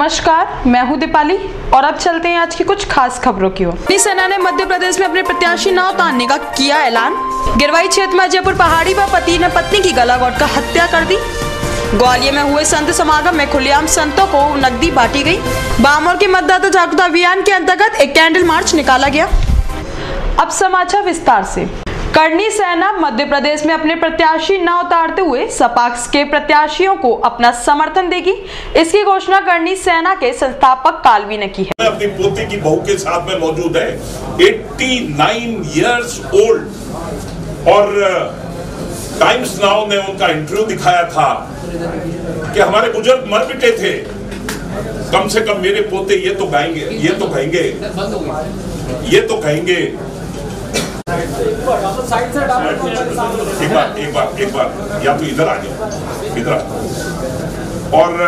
नमस्कार, मैं हूं दीपाली और अब चलते हैं आज की कुछ खास खबरों की ओर। सेना ने मध्य प्रदेश में अपने प्रत्याशी नाव उतारने का किया ऐलान। गिरवाई क्षेत्र में जयपुर पहाड़ी पर पति ने पत्नी की गला घोंट कर हत्या कर दी। ग्वालियर में हुए संत समागम में खुलेआम संतों को नकदी बांटी गई। बामोर के मतदाता जागरूकता अभियान के अंतर्गत एक कैंडल मार्च निकाला गया। अब समाचार विस्तार से। करनी सेना मध्य प्रदेश में अपने प्रत्याशी न उतारते हुए सपा के प्रत्याशियों को अपना समर्थन देगी। इसकी घोषणा करनी सेना के संस्थापक कालवी ने की है। अपनी पोते की बहू के साथ में मौजूद है, 89 इयर्स ओल्ड, और टाइम्स नाउ ने उनका इंटरव्यू दिखाया था कि हमारे बुजुर्ग मर मिटे थे, कम से कम मेरे पोते ये तो गाएंगे, ये तो कहेंगे, ये तो कहेंगे। एक बार या तो इधर आ जाओ, इधर आ जाओ। और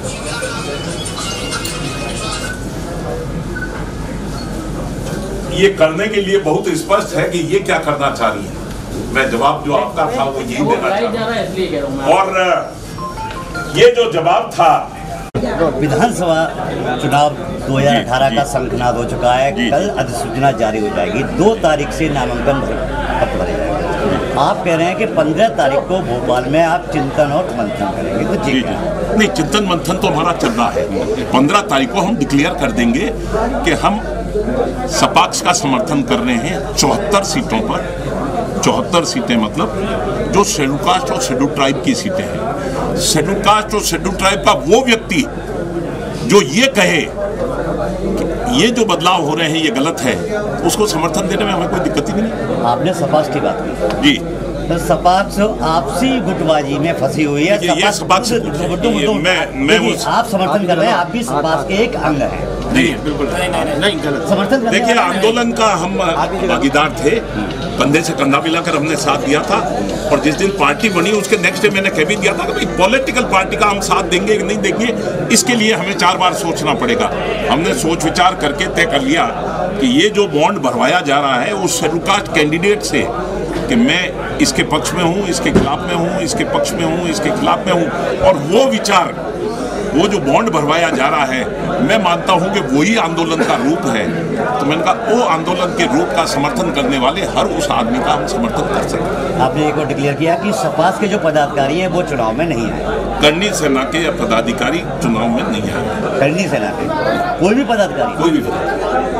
ये करने के लिए बहुत स्पष्ट है कि ये क्या करना चाह रही है। मैं जवाब जो आपका था वो यही देना चाह रहा हूं। और ये जो जवाब था, विधानसभा चुनाव 2018 का शंखनाद हो चुका है। कल अधिसूचना जारी हो जाएगी। 2 तारीख से नामांकन पत्र भरे जाएंगे। आप कह रहे हैं कि 15 तारीख को भोपाल में आप चिंतन और मंथन करेंगे, तो जी नहीं, चिंतन मंथन तो हमारा चल रहा है। 15 तारीख को हम डिक्लेयर कर देंगे कि हम सपाक्ष का समर्थन कर रहे हैं 74 सीटों पर। 74 सीटें मतलब जो शेड्यूल कास्ट और शेड्यूल ट्राइब की सीटें हैं। शेड्यूल कास्ट और शेड्यूल ट्राइब का वो व्यक्ति जो ये कहे कि ये जो बदलाव हो रहे हैं ये गलत है, उसको समर्थन देने में हमें कोई दिक्कत ही नहीं। आपने सपाक्ष की बात की जी, तो सपाक्ष आपसी गुटबाजी में फंसी हुई है। ये सपाक्ष मैं आप समर्थन कर रहे हैं, आप भी सपाक्ष के एक अंग हैं। नहीं, बिल्कुल नहीं, गलत समर्थन। देखिए, आंदोलन का हम भागीदार थे, कंधे से कंधा मिलाकर हमने साथ दिया था। और जिस दिन पार्टी बनी उसके नेक्स्ट डे मैंने कह भी दिया था कि भाई पॉलिटिकल पार्टी का हम साथ देंगे कि नहीं देंगे, इसके लिए हमें 4 बार सोचना पड़ेगा। हमने सोच विचार करके तय कर लिया कि ये जो बॉन्ड भरवाया जा रहा है उस शेड्यूल कास्ट कैंडिडेट से, कि मैं इसके पक्ष में हूँ, इसके खिलाफ में हूँ, इसके पक्ष में हूँ, इसके खिलाफ में हूँ, और वो विचार, वो जो बॉन्ड भरवाया जा रहा है, मैं मानता हूं कि वही आंदोलन का रूप है। तो मैंने कहा वो आंदोलन के रूप का समर्थन करने वाले हर उस आदमी का हम समर्थन कर सकते हैं। आपने एक और डिक्लेयर किया कि सपाक्ष के जो पदाधिकारी हैं वो चुनाव में नहीं आए। करनी सेना के पदाधिकारी चुनाव में नहीं आए। करनी सेना के कोई भी पदाधिकारी, कोई भी।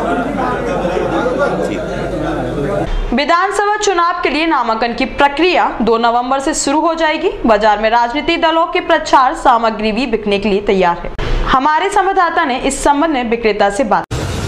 विधानसभा चुनाव के लिए नामांकन की प्रक्रिया 2 नवंबर से शुरू हो जाएगी। बाजार में राजनीतिक दलों की प्रचार सामग्री भी बिकने के लिए तैयार है। हमारे संवाददाता ने इस संबंध में विक्रेता से बात।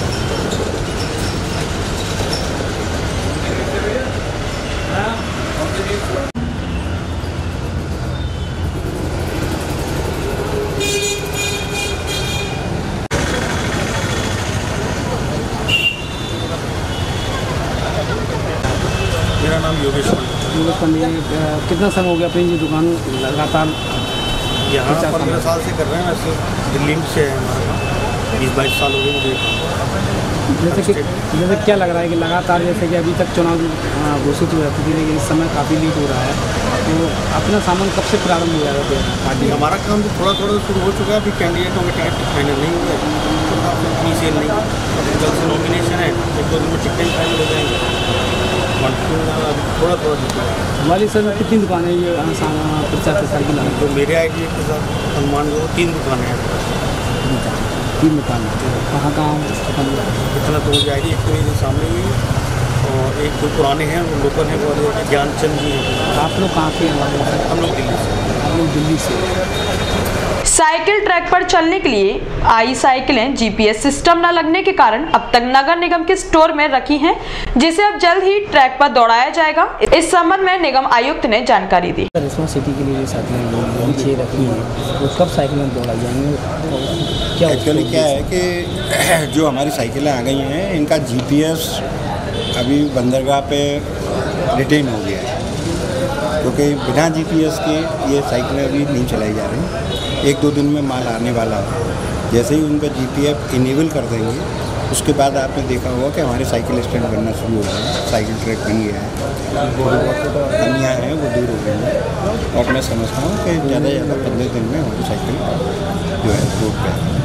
मेरा नाम योगेश पंडिया। कितना समय हो गया अपनी ये दुकान लगातार? यहाँ 15 साल से कर रहे हैं। वैसे दिल्ली से है हमारा, 20-22 साल हो गए मुझे। जैसे क्या लग रहा है कि लगातार, जैसे कि अभी तक चुनाव घोषित हो जाती थी लेकिन इस समय काफ़ी लेट हो रहा है, तो अपना सामान कब से प्रारंभ हो जाएगा पार्टी? हमारा काम तो थोड़ा थोड़ा शुरू हो चुका है। अभी कैंडिडेटों के टिकट फाइनल नहीं हुए, इतनी सेल नहीं। जल्द से नॉमिनेशन है, 1-2 दिन में टिकट फाइनल हो जाएंगे। थोड़ा वाली सर में कितनी दुकानें ये 50 साल की? तो मेरे आइडिया के साथ अनुमान जो 3 दुकानें हैं। 3 दुकानें कहाँ इतना तो मुझे आइडिया। एक तो ये सामने ही, और एक 2 पुराने हैं, वो लोकल हैं, वो ज्ञानचंद जी हैं। आप लोग कहाँ के हैं? हम लोग दिल्ली से। हम लोग दिल्ली से। साइकिल ट्रैक पर चलने के लिए आई साइकिलें जीपीएस सिस्टम न लगने के कारण अब तक नगर निगम के स्टोर में रखी हैं, जिसे अब जल्द ही ट्रैक पर दौड़ाया जाएगा। इस संबंध में निगम आयुक्त ने जानकारी दी। रिस्पॉन्स सिटी के लिए साइकिलें पीछे रखी हैं, तो कब साइकिलें दौड़ाई जाएंगी? क्या एक्चुअली क्या है कि जो हमारी साइकिलें आ गई हैं, इनका जीपीएस अभी बंदरगाह पे रिटेन हो गया है, क्योंकि बिना जीपीएस के ये साइकिलें अभी नहीं चलाई जा रही। 1-2 दिन में माल आने वाला है। जैसे ही उनका जीपीएफ इनेबल कर देंगे, उसके बाद आपने देखा होगा कि हमारे साइकिल स्टैंड बनना शुरू हो गए हैं, साइकिल ट्रैक बन गया है, कमियाँ हैं वो दूर हो गई हैं। और मैं समझता हूँ कि ज़्यादा से ज़्यादा 15 दिन में हमारी साइकिल जो है रोड पे है।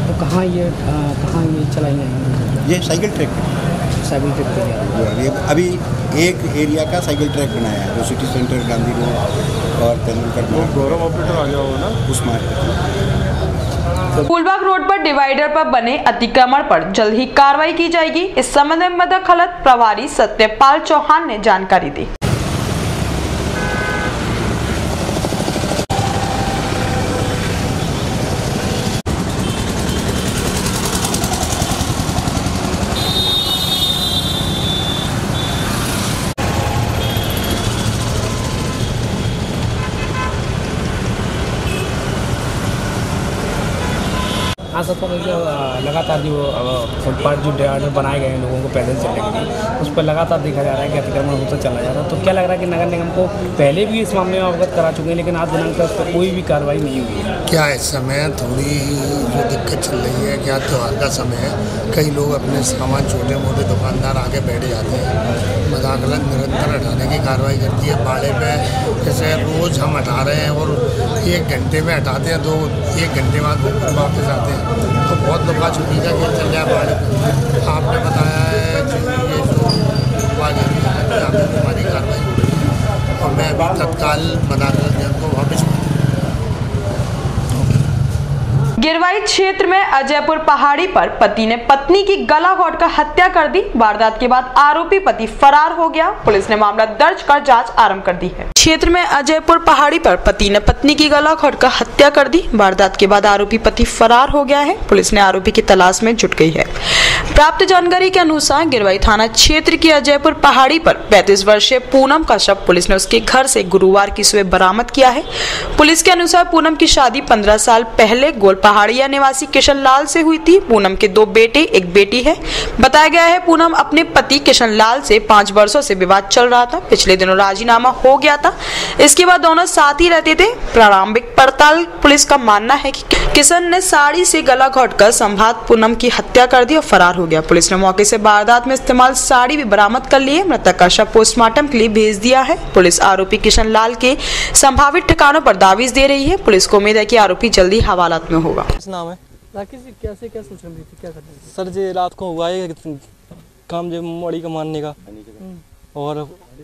तो कहाँ ये चलाई जाएंगी? ये साइकिल ट्रैक है। साइकिल ट्रैक पे गया अभी एक एरिया का साइकिल ट्रैक बनाया है जो सिटी सेंटर गांधी रोड और तेंदुलकर गौरव ऑपरेटर आ गया होगा ना उस मार्केट। फूलबाग रोड पर डिवाइडर पर बने अतिक्रमण पर जल्द ही कार्रवाई की जाएगी। इस संबंध में मदद खलत प्रभारी सत्यपाल चौहान ने जानकारी दी। हाँ सर, लगातार जो फुटपाथ जो डिवाइडर बनाए गए हैं लोगों को पैदल चलने के लिए, उस पर लगातार देखा जा रहा है कि अतिक्रमण होता चला जा रहा है। तो क्या लग रहा है कि नगर निगम को पहले भी इस मामले में अवगत करा चुके हैं, लेकिन आज दिनांक तक उस पर कोई भी कार्रवाई नहीं हुई है? क्या इस समय थोड़ी जो दिक्कत चल रही है, क्या त्यौहार का समय है, कई लोग अपने सामान छोटे मोटे दुकानदार आगे बैठ जाते हैं, मदाखलत निरंतर हटाने की कार्रवाई करती है। बाड़े पे जैसे रोज़ हम हटा रहे हैं और 1 घंटे में हटाते हैं, 1 घंटे बाद वापस आते हैं, तो बहुत लोग आज छुट्टी का खेल चल रहा है बाड़े पे। आपने बताया है कि ये जो वाले है तो यहाँ पर हमारी कार्रवाई हो रही है और मैं अभी तत्काल मदाखलत को वापस। गिरवाई क्षेत्र में अजयपुर पहाड़ी पर पति ने पत्नी की गला घोंटकर हत्या कर दी। वारदात के बाद आरोपी पति फरार हो गया। पुलिस ने मामला दर्ज कर जांच आरंभ कर दी है। क्षेत्र में अजयपुर पहाड़ी पर पति ने पत्नी की गला घोंटकर हत्या कर दी। वारदात के बाद आरोपी पति फरार हो गया है। पुलिस ने आरोपी की तलाश में जुट गई है। प्राप्त जानकारी के अनुसार गिरवाई थाना क्षेत्र की अजयपुर पहाड़ी पर 35 वर्षीय पूनम का शव पुलिस ने उसके घर से गुरुवार की सुबह बरामद किया है। पुलिस के अनुसार पूनम की शादी 15 साल पहले गोल पहाड़िया निवासी किशन लाल से हुई थी। पूनम के 2 बेटे 1 बेटी है। बताया गया है पूनम अपने पति किशन लाल से 5 वर्षों से विवाद चल रहा था। पिछले दिनों राजीनामा हो गया था। इसके बाद दोनों साथ ही रहते थे। प्रारंभिक पड़ताल पुलिस का मानना है कि किशन ने साड़ी से गला घोंटकर संभात पूनम की हत्या कर दी और फरार हो गया। पुलिस ने मौके से वारदात में इस्तेमाल साड़ी भी बरामद कर ली है। मृतक का शव पोस्टमार्टम के लिए भेज दिया है। पुलिस आरोपी किशन लाल के संभावित ठिकानों पर दावीज दे रही है। पुलिस को उम्मीद है कि आरोपी जल्दी हवालात में होगा। नाम है राकेश जी, कैसे क्या सोच रही थी, क्या करते थे? सर जी रात को हुआ है काम जो मोड़ी का मारने का और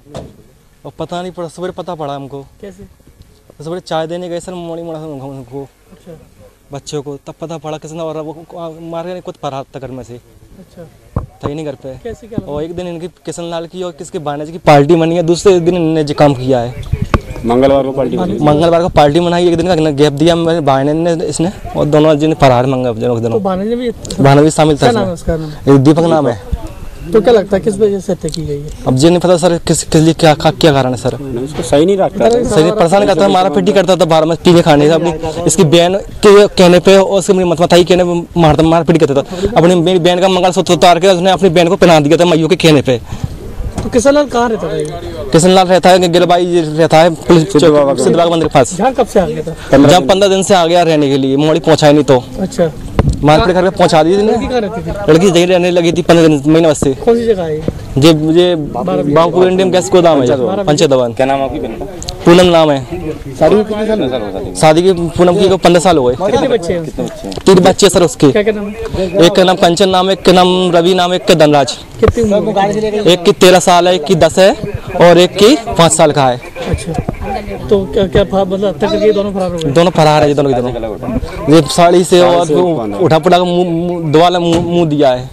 पता नहीं पड़ा, सवेरे पता पड़ा हमको। कैसे? सवेरे चाय देने गए सर मोड़ी मोड़ा हमको। अच्छा। बच्चों को तब पता पड़ा किसने और वो मार के खुद फरार था घर में से। अच्छा। था ही नहीं घर पे। कैसे क्या? और एक दिन इनकी किशन लाल की और किसके भानेज की पार्टी बनी है। दूसरे दिन इन्होंने जो काम किया है मंगलवार को पार्टी बनाई। एक दिन का गैप दिया मेरे भाई ने इसने और दोनों दिन फरार मंगल तो भाने भी शामिल था। दीपक नाम है। तो क्या लगता है किस वजह से हत्या की गई है? अब जी नहीं पता सर किस लिए क्या कारण है सर। उसको सही नहीं रखता, सही परेशान करता था, मारा पीटी करता था बाहर में पीने खाने से। अपनी इसकी बहन के कहने पे और उसकी मतमताई कहने पे मार पीटी करता था। अपनी मेरी बहन का मंगलसूत्र उतार के उसने अपनी बहन को पहना दिया था मैयू के कहने पे। तो किशन लाल कहाँ रहता था? किशन लाल रहता है गिरबाई रहता है सिद्धबाग मंदिर के पास। कब से आ गया था? जब 15 दिन से आ गया रहने के लिए, मोड़ी पहुंचाई नहीं तो। अच्छा। मार्केट घर पे पहुंचा दी थी। लड़की जगह रहने लगी थी 15 दिन महीने से। कौन सी जगह है? जे मुझे बांकुर इंडियन गैस गोदाम है पंचायत भवन। क्या नाम आपकी बहन का? पूनम नाम है। शादी कितने साल हो? शादी की पूनम की को 15 साल हो गए। कितने बच्चे हैं? 3 बच्चे सर उसके। क्या नाम है? एक का नाम कंचन नाम है, एक का नाम रवि नाम है, एक का धनराज। कितनी उम्र? एक की 13 साल है, एक की 10 है और एक की 5 साल का है। अच्छा। तो क्या मतलब हत्या करके दोनों फरार हो गए? दोनों फरार है, दोनों के दोनों। ये साड़ी से और उठा पुठा दुआला मुंह दिया है।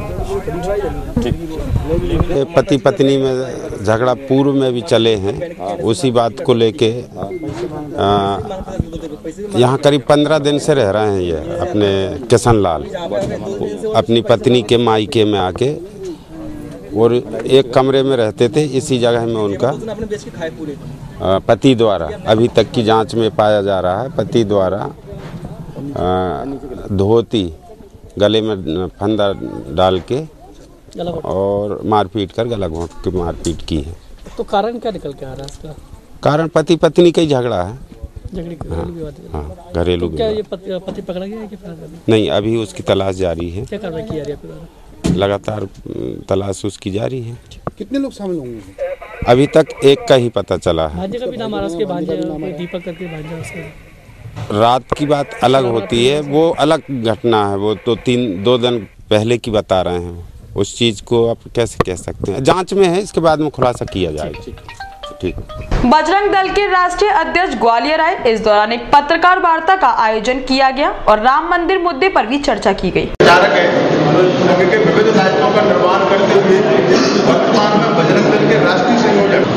पति पत्नी में झगड़ा पूर्व में भी चले हैं। उसी बात को लेके यहाँ करीब 15 दिन से रह रहे हैं ये अपने किशन लाल अपनी पत्नी के मायके में आके, और एक कमरे में रहते थे। इसी जगह में उनका पति द्वारा अभी तक की जांच में पाया जा रहा है, पति द्वारा धोती गले में फंदा डाल के और मारपीट कर गला घोंट के मारपीट की है। तो कारण क्या निकल के आ रहा है इसका? कारण पति पत्नी का ही झगड़ा है। हाँ, घरेलू तो क्या ये पति पकड़ा गया है कि फरार? नहीं, अभी उसकी तलाश जारी है। क्या कार्रवाई की जा रही है? लगातार तलाश उसकी जारी है। कितने लोग शामिल होंगे? अभी तक एक का ही पता चला है। भांजे का भी नाम आ रहा है उसके, भांजे दीपक करके भांजा उसका। रात की बात अलग होती है, वो अलग घटना है। वो तो 2 दिन पहले की बता रहे हैं। उस चीज़ को आप कैसे कह सकते हैं? जांच में है, इसके बाद में खुलासा किया जाएगा। ठीक। बजरंग दल के राष्ट्रीय अध्यक्ष ग्वालियर आए। इस दौरान एक पत्रकार वार्ता का आयोजन किया गया और राम मंदिर मुद्दे पर भी चर्चा की गई। के विविध दायित्वों का निर्वहन करते हुए वर्तमान में बजरंग दल के राष्ट्रीय संयोजक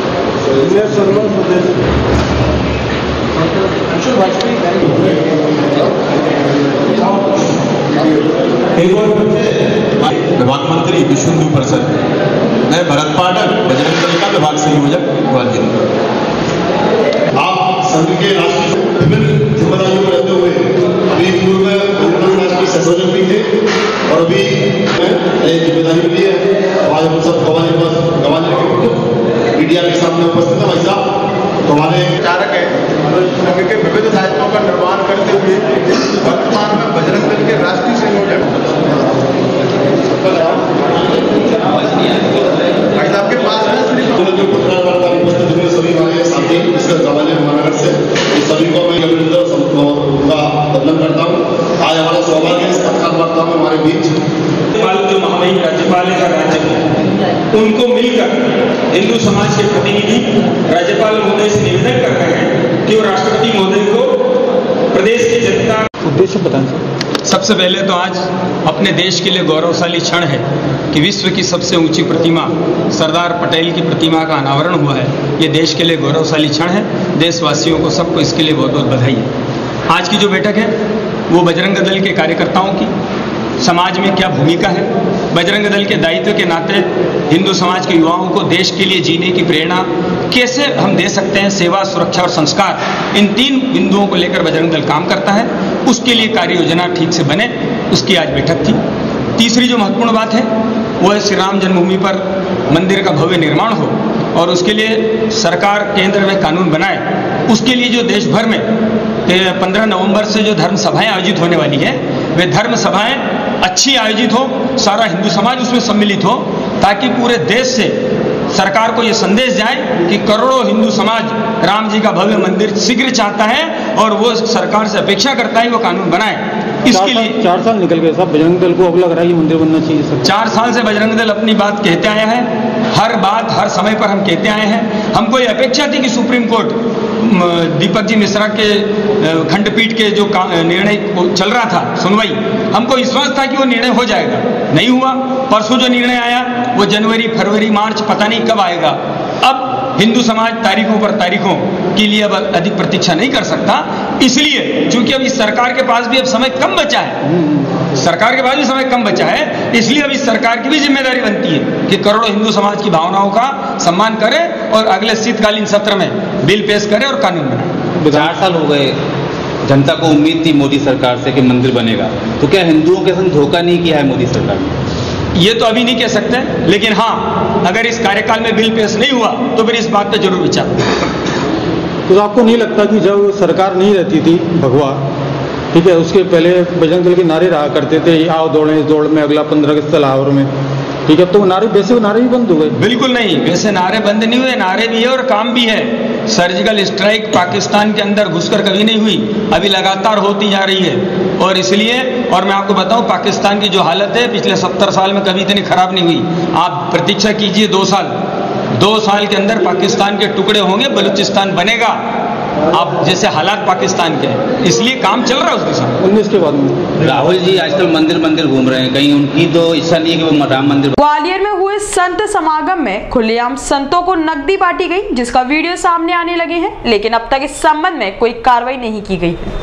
विभाग मंत्री विश्व हिंदू परिषद, मैं भरत पाठक, बजरंग दल का विभाग संयोजक ग्वालियर। आप संघ के राष्ट्रीय विभिन्न जिम्मेदारियों में रहते हुए अभी पूर्व में बजरंग दल राष्ट्रीय संयोजक भी थे और अभी नई जिम्मेदारी ली है। आज हम सब गवालियर के मीडिया के सामने उपस्थित है। भाई साहब, तुम्हारे विचारक है संघ के विविध दायित्वों का निर्वहन करते हुए वर्तमान में बजरंग दल के राष्ट्रीय संयोजक भाई साहब के पास सभी हमारे साथी ग्वालियर महानगर से सभी को मैं उनका वंदन करता हूँ। आज हमारा सौभाग्य इस पत्रकार वार्ता में हमारे बीच जो महामहिम राज्यपाल है राज्य में, उनको मिलकर हिंदू समाज के प्रतिनिधि राज्यपाल महोदय से निवेदन कर रहे हैं कि वो राष्ट्रपति महोदय को प्रदेश की जनता उद्देश्य बताएं। सबसे पहले तो आज अपने देश के लिए गौरवशाली क्षण है कि विश्व की सबसे ऊंची प्रतिमा सरदार पटेल की प्रतिमा का अनावरण हुआ है। ये देश के लिए गौरवशाली क्षण है। देशवासियों को सबको इसके लिए बहुत बहुत बधाई है। आज की जो बैठक है वो बजरंग दल के कार्यकर्ताओं की समाज में क्या भूमिका है, बजरंग दल के दायित्व के नाते हिंदू समाज के युवाओं को देश के लिए जीने की प्रेरणा कैसे हम दे सकते हैं, सेवा, सुरक्षा और संस्कार, इन 3 बिंदुओं को लेकर बजरंग दल काम करता है। उसके लिए कार्य योजना ठीक से बने, उसकी आज बैठक थी। तीसरी जो महत्वपूर्ण बात है वो है श्री राम जन्मभूमि पर मंदिर का भव्य निर्माण हो और उसके लिए सरकार केंद्र में कानून बनाए। उसके लिए जो देश भर में 15 नवंबर से जो धर्म सभाएं आयोजित होने वाली है, वे धर्म सभाएं अच्छी आयोजित हो, सारा हिंदू समाज उसमें सम्मिलित हो, ताकि पूरे देश से सरकार को यह संदेश जाए कि करोड़ों हिंदू समाज राम जी का भव्य मंदिर शीघ्र चाहता है और वो सरकार से अपेक्षा करता है वो कानून बनाए। इसके लिए 4 साल निकल गए साहब, बजरंग दल को अब लग रहा है कि मंदिर बनना चाहिए सर। 4 साल से बजरंग दल अपनी बात कहते आया है। हर बात हर समय पर हम कहते आए हैं। हमको ये अपेक्षा थी कि सुप्रीम कोर्ट दीपक जी मिश्रा के खंडपीठ के जो निर्णय चल रहा था सुनवाई, हमको विश्वास था कि वो निर्णय हो जाएगा। नहीं हुआ। परसों जो निर्णय आया वो जनवरी, फरवरी, मार्च पता नहीं कब आएगा। अब हिंदू समाज तारीखों पर तारीखों के लिए अब अधिक प्रतीक्षा नहीं कर सकता। इसलिए चूंकि अब इस सरकार के पास भी अब समय कम बचा है, सरकार के पास भी समय कम बचा है, इसलिए अब इस सरकार की भी जिम्मेदारी बनती है कि करोड़ों हिंदू समाज की भावनाओं का सम्मान करे और अगले शीतकालीन सत्र में बिल पेश करे और कानून बनाए। 4 साल हो गए, जनता को उम्मीद थी मोदी सरकार से कि मंदिर बनेगा, तो क्या हिंदुओं के संग धोखा नहीं किया है मोदी सरकार ने? ये तो अभी नहीं कह सकते, लेकिन हाँ, अगर इस कार्यकाल में बिल पेश नहीं हुआ तो फिर इस बात पर जरूर विचार। तो आपको नहीं लगता कि जब सरकार नहीं रहती थी भगवा, ठीक है, उसके पहले बजरंग दल के नारे रहा करते थे, आओ दौड़े इस दौड़ में, अगला 15 अगस्त लाहौर में, ठीक है, तो नारे वैसे नारे भी बंद हो गए? बिल्कुल नहीं, वैसे नारे बंद नहीं हुए, नारे भी है और काम भी है। सर्जिकल स्ट्राइक पाकिस्तान के अंदर घुसकर कभी नहीं हुई, अभी लगातार होती जा रही है। और इसलिए, और मैं आपको बताऊं, पाकिस्तान की जो हालत है पिछले 70 साल में कभी इतनी खराब नहीं हुई। आप प्रतीक्षा कीजिए 2 साल के अंदर पाकिस्तान के टुकड़े होंगे, बलूचिस्तान बनेगा। आप जैसे हालात पाकिस्तान के, इसलिए काम चल रहा है उस दिशा में। 19 के बाद में राहुल जी आजकल मंदिर घूम रहे हैं, कहीं उनकी तो इच्छा नहीं है कि वो राम मंदिर। ग्वालियर में हुए संत समागम में खुलेआम संतों को नकदी बांटी गई, जिसका वीडियो सामने आने लगे हैं, लेकिन अब तक इस संबंध में कोई कार्रवाई नहीं की गई है।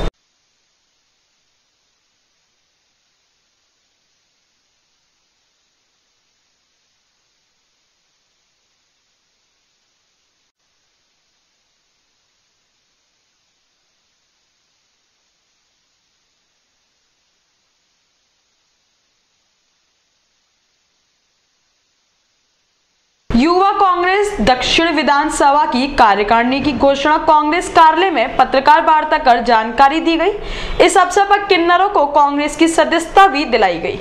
युवा कांग्रेस दक्षिण विधानसभा की कार्यकारिणी की घोषणा कांग्रेस कार्यालय में पत्रकार वार्ता कर जानकारी दी गई। इस अवसर पर किन्नरों को कांग्रेस की सदस्यता भी दिलाई गई।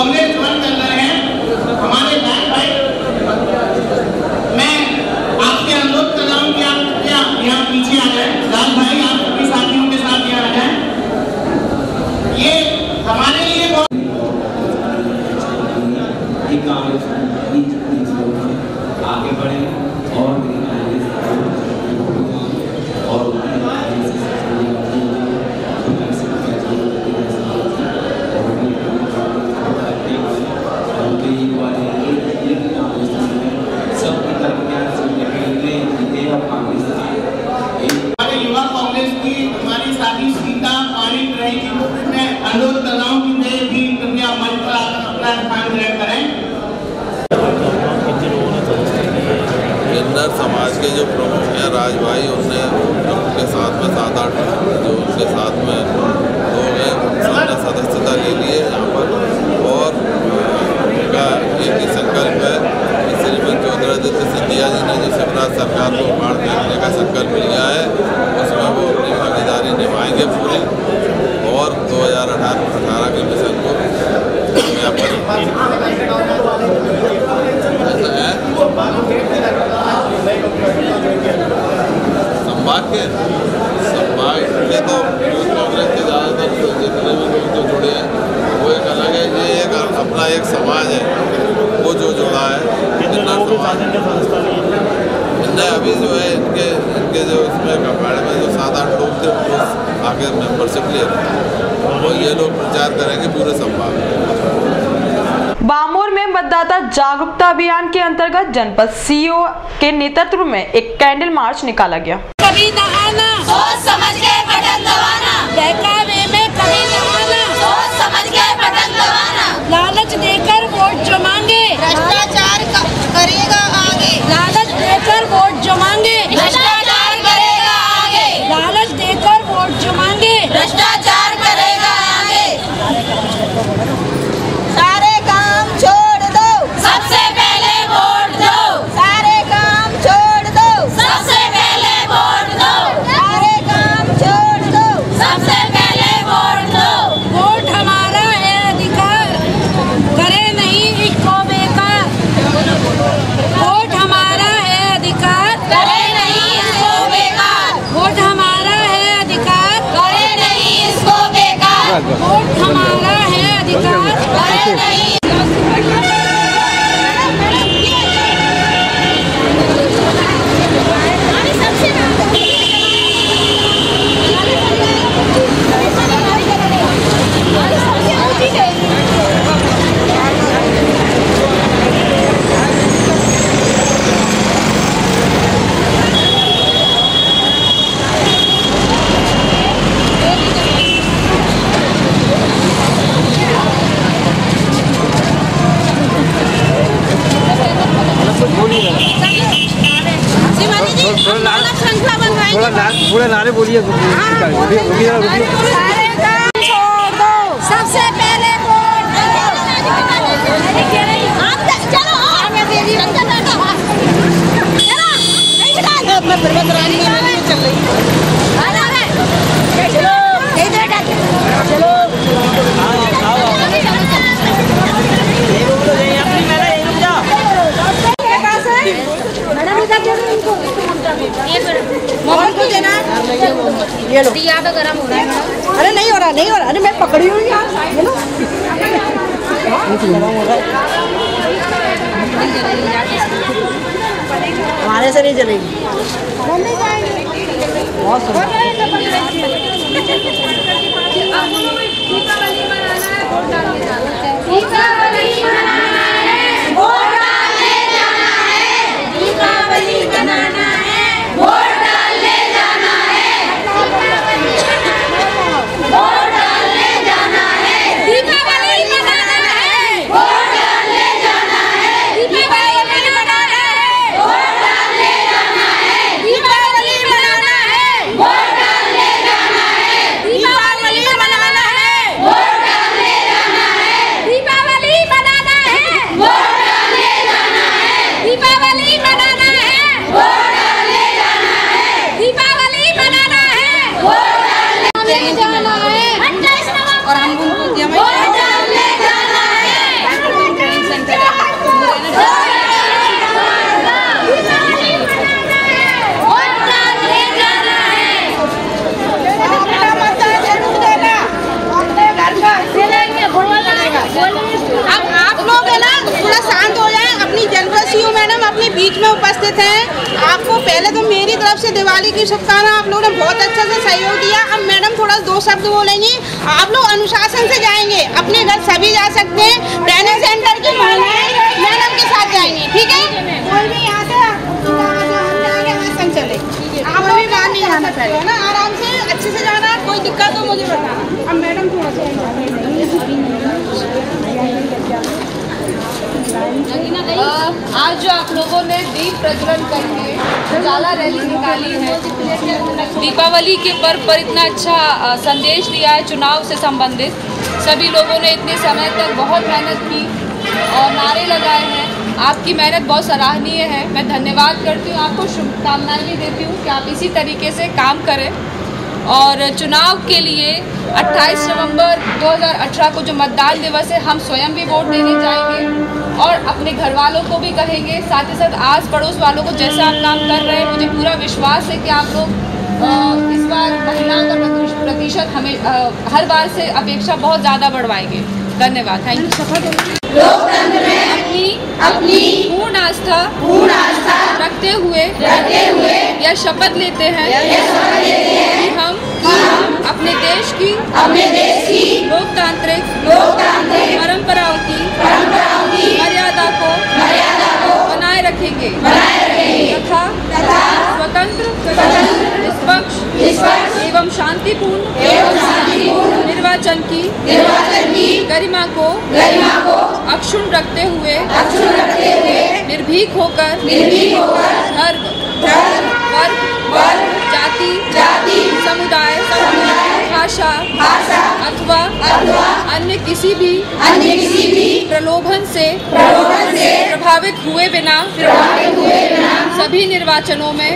कांग्रेस ज्वाइन कर रहे हैं हमारे बहन भाई, मैं आपसे अनुरोध कर रहा हूँ कि आप क्या यहाँ पीछे आ जाए। लाल भाई आप अपने साथियों के साथ यहाँ आ जाए। ये हमारे लिए बहुत आगे बढ़े और युवा कांग्रेस की हमारी साथी सीता पानी रहेगी, मैं अनुरोध कर रहा हूँ कि वे भी कृपया मंच पर आकर अपना स्थान ग्रहण करें। किन्नर समाज के जो प्रमुख हैं राज भाई, उनने उनके साथ में 7-8 जो उनके साथ में लोग हैं सबने सदस्यता ले लिए यहाँ पर, और उनका एक ही संकल्प है कि श्रीमती ज्योतिरादित्य सिंधिया जी ने जो शिवराज सरकार को उखाड़ फेंकने का संकल्प लिया है उसमें वो अपनी भागीदारी निभाएंगे पूरी, और 2018 के मिशन को संभाग के तो यूथ कांग्रेस के ज़्यादातर जितने भी लोग जो जुड़े हैं वो एक अलग है, ये एक अपना एक समाज है वो जो जुड़ा है किन्नर समाज। इनने अभी जो है इनके जो इसमें कपाड़े में जो 7-8 लोग थे वो आगे मेंबरशिप ले रहे हैं, वो ये लोग प्रचार करेंगे पूरे संभाग में। बामोर में मतदाता जागरूकता अभियान के अंतर्गत जनपद सीईओ के नेतृत्व में एक कैंडल मार्च निकाला गया। कभी नहाना सोच समझ के बटन दबाना, बहकावे में कभी नहाना सोच समझ के बटन दबाना, लालच देकर वोट जो मांगे भ्रष्टाचार करेगा आगे, लालच देकर वोट जो मांगे भ्रष्टाचार करेगा आगे, लालच देकर वोट जो मांगे भ्रष्टाचार करेगा आगे। सारे काम छोड़ दो सबसे पहले वोट दो, सारे काम छोड़ दो सबसे पहले वोट दो, सारे काम छोड़ दो सबसे पहले वोट दो। वोट हमारा है अधिकार, करे नहीं इसको बेकार, वोट हमारा है अधिकार, करे नहीं इसको बेकार, वोट हमारा है अधिकार, करे नहीं इसको बेकार, वोट हमारा है अधिकार, करे नहीं। थोड़ा नारे बोलिए। सबसे पहले वोट चलो मोहन को देना, ये लो। तो गरम हो रहा है। अरे नहीं हो रहा, नहीं हो रहा। अरे मैं पकड़ी हुई यार, ये लो। हमारे से नहीं चलेगी। बहुत अब आप लोग है ना थोड़ा शांत हो जाए। अपनी जनरल सीओ मैडम अपने बीच में उपस्थित हैं। आपको पहले तो मेरी तरफ से दिवाली की शुभकामना। आप लोगों ने बहुत अच्छा से सहयोग दिया। अब मैडम थोड़ा 2 शब्द बोलेंगी। आप लोग अनुशासन से जाएंगे, अपने घर सभी जा सकते हैं। ट्रेनिंग सेंटर की महिलाएं मैडम के साथ जाएंगी, ठीक है? कोई भी यहाँ से आसन चले, आप भी बाहर नहीं जाना चाहिए ना, आराम से अच्छे से जाना। कोई दिक्कत हो मुझे बताना। अब मैडम थोड़ा सा आज जो आप लोगों ने दीप प्रज्वलन करके उजाला रैली निकाली है, दीपावली के पर्व पर इतना अच्छा संदेश दिया है चुनाव से संबंधित। सभी लोगों ने इतने समय तक बहुत मेहनत की और नारे लगाए हैं। आपकी मेहनत बहुत सराहनीय है। मैं धन्यवाद करती हूँ, आपको शुभकामनाएं भी देती हूँ कि आप इसी तरीके से काम करें। और चुनाव के लिए 28 नवंबर 2018 को जो मतदान दिवस है, हम स्वयं भी वोट देने जाएंगे और अपने घर वालों को भी कहेंगे, साथ ही साथ आस पड़ोस वालों को। जैसा आप काम कर रहे हैं, मुझे पूरा विश्वास है कि आप लोग इस बार महिलाओं का प्रतिशत हमें हर बार से अपेक्षा बहुत ज़्यादा बढ़वाएंगे। धन्यवाद, थैंक यू। लोकतंत्र में अपनी पूर्ण आस्था रखते हुए यह शपथ लेते हैं कि हम अपने देश की लोकतांत्रिक परंपराओं की मर्यादा को बनाए रखेंगे तथा स्वतंत्र निष्पक्ष एवं शांतिपूर्ण निर्वाचन की गरिमा को अक्षुण्ण रखते हुए निर्भीक होकर धर्म, वर्ग, जाति, समुदाय, भाषा अथवा अन्य किसी भी प्रलोभन से प्रभावित हुए बिना सभी निर्वाचनों में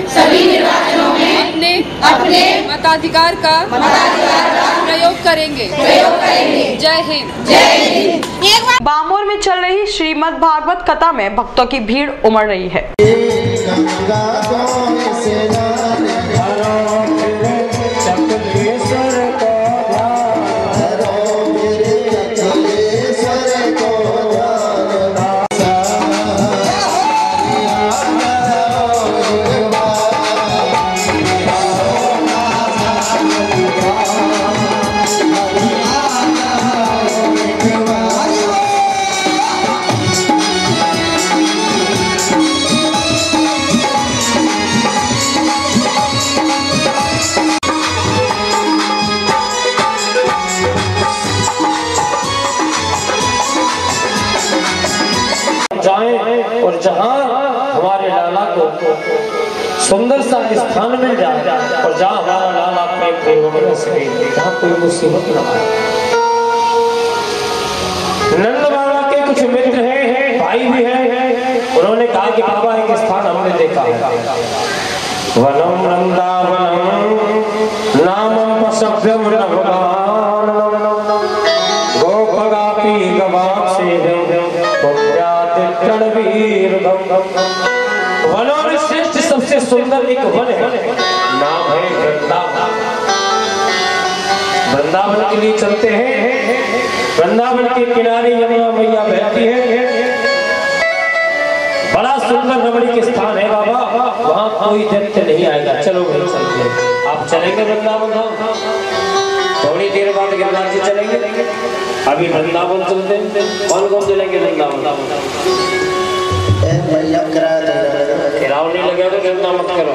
अपने मताधिकार का प्रयोग करेंगे। जय हिंद। बामोर में चल रही श्रीमद् भागवत कथा में भक्तों की भीड़ उमड़ रही है। और जहाँ हमारे लाला को सुंदर सा स्थान मिल जाए और जहाँ हमारा लाला प्रेम पूर्वक रह सके, जहाँ कोई मुसीबत न आए। नंद बाबा के कुछ मित्र हैं, भाई भी हैं। उन्होंने कहा कि बाबा एक स्थान हमने देखा है, वनम नंदावनम नामम पशव्यम गोपगापी गवाप से वनों में श्रेष्ठ सबसे सुंदर एक वन है, नाम है वृंदावन। वृंदावन के लिए चलते हैं। वृंदावन के किनारे यमुना मैया बहती है। बड़ा सुंदर रमणी के स्थान है बाबा, वहाँ कोई दैत्य नहीं आएगा। चलो भाई चलते हैं। आप चलेंगे वृंदावन? थोड़ी देर बाद गिरनार जी चलेंगे। अभी वृंदावन चलते हैं। कौन कौन चलेंगे वृंदावन? किराव नहीं लगे तो चिंता मत करो,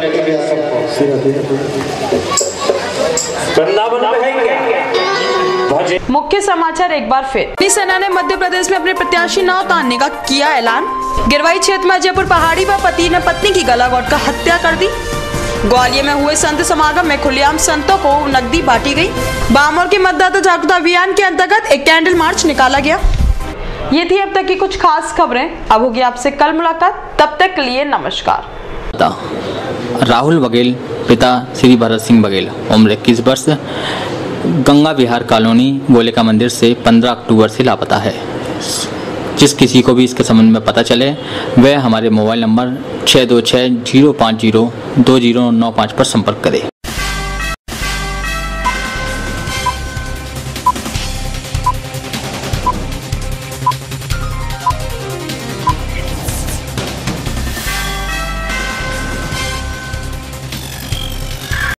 वृंदावन में है क्या? मुख्य समाचार एक बार फिर। अपनी सेना ने मध्य प्रदेश में अपने प्रत्याशी न उतारने का किया ऐलान। गिरवाई क्षेत्र में जयपुर पहाड़ी पर पति ने पत्नी की गला घोंटकर हत्या कर दी। ग्वालियर में हुए संत समागम में खुलेआम संतों को नकदी बांटी गई। बामोर के मतदाता जागरूकता अभियान के अंतर्गत एक कैंडल मार्च निकाला गया। ये थी अब तक की कुछ खास खबरें। अब होगी आपसे कल मुलाकात, तब तक के लिए नमस्कार। राहुल बघेल पिता श्री भरत सिंह बघेल, उम्र 21 वर्ष, गंगा विहार कॉलोनी गोलेका मंदिर से 15 अक्टूबर से लापता है। जिस किसी को भी इसके संबंध में पता चले वह हमारे मोबाइल नंबर 6260502095 पर संपर्क करे।